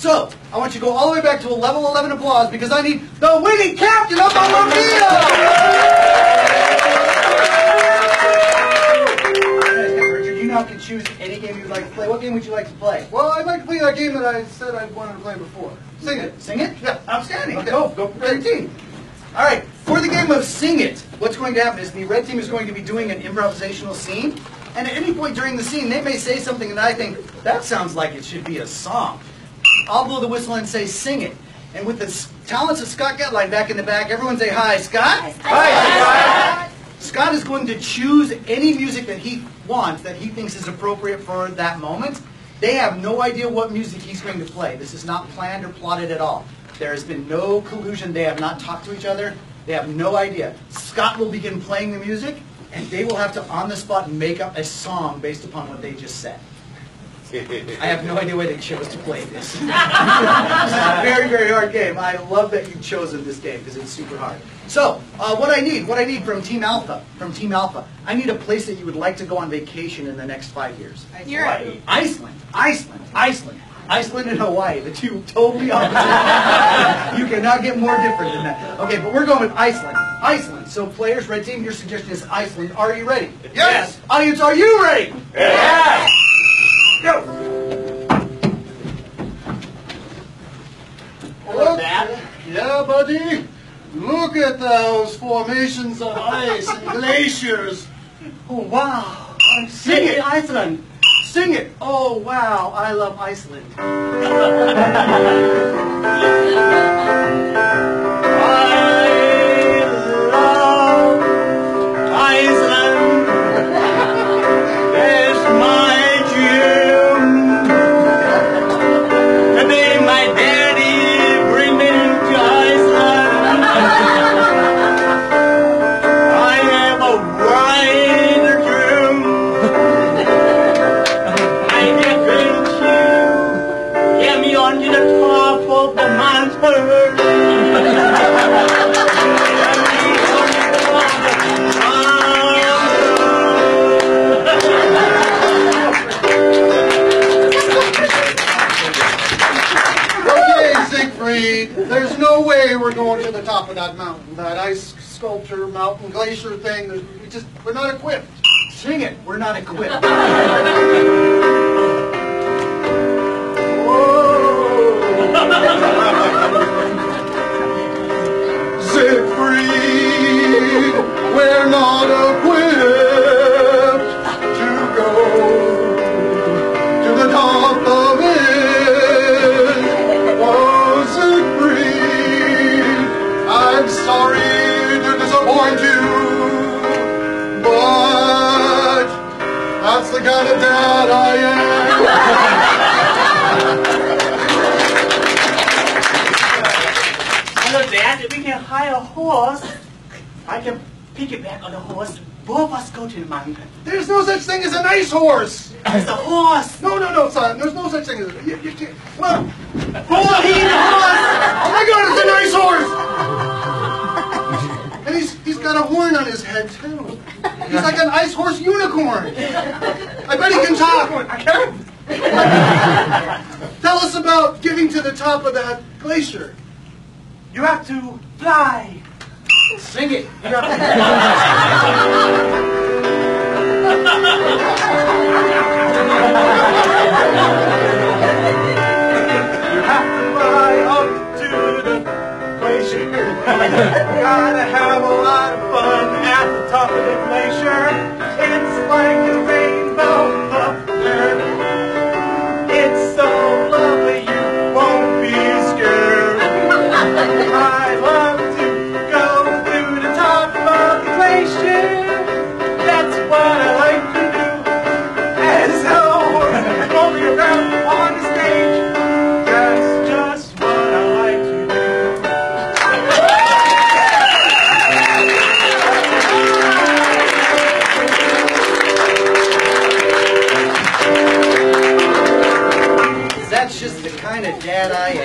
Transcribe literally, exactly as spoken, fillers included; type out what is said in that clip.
So, I want you to go all the way back to a level eleven applause because I need the winning captain of the Richard, you now can choose any game you'd like to play. What game would you like to play? Well, I'd like to play that game that I said I wanted to play before. Sing it. Sing it? Yeah. Outstanding. Okay. Go, go for the red team. All right, for the game of Sing It, what's going to happen is the red team is going to be doing an improvisational scene, and at any point during the scene, they may say something that I think, that sounds like it should be a song. I'll blow the whistle and say, sing it. And with the talents of Scott Getline back in the back, everyone say, hi, Scott. Hi, Scott. Hi, Scott. Scott is going to choose any music that he wants, that he thinks is appropriate for that moment. They have no idea what music he's going to play. This is not planned or plotted at all. There has been no collusion. They have not talked to each other. They have no idea. Scott will begin playing the music, and they will have to, on the spot, make up a song based upon what they just said. I have no idea why they chose to play this. This is a very, very hard game. I love that you've chosen this game because it's super hard. So, uh, what I need, what I need from Team Alpha, from Team Alpha, I need a place that you would like to go on vacation in the next five years. Europe. Iceland, Iceland, Iceland. Iceland and Hawaii, the two totally opposite. You cannot get more different than that. Okay, but we're going with Iceland. Iceland. So players, red team, your suggestion is Iceland. Are you ready? Yes. Yes. Audience, are you ready? Yes. Go. Look, yeah, buddy. Look at those formations of ice and glaciers. Oh, wow. Sing it, Iceland. Sing it. Oh, wow. I love Iceland. I love Iceland. It's my dream. And then my daddy bring me to Iceland. I have a bright dream. Get me onto the top of the mountain. Okay, Siegfried, there's no way we're going to the top of that mountain. That ice sculpture, mountain glacier thing, we just, we're not equipped. Sing it. We're not equipped. Siegfried, we're not equipped to go to the top of it. Oh, Siegfried, I'm sorry to disappoint you, but that's the kind of dad I am. Hello, Dad. If we can hire a horse, I can piggyback on the horse. Both of us go to the mountain. There's no such thing as an ice horse. It's a horse. No, no, no, son. There's no such thing as you, you can't. Well, Oh, he's a horse. oh my God, it's an ice horse. And he's he's got a horn on his head too. He's like an ice horse unicorn. I bet he can talk. I can't. Tell us about getting to the top of that glacier. You have to fly. Sing it. You have to You have to fly up to the glacier. You gotta have a lot of fun at the top of the glacier. It's like a rainbow up there. It's so lovely you won't be scared. I love to go through the top of the glacier. That's what I like to do. As a horse rolling around on the stage. That's just what I like to do. That's just the kind of dad I am.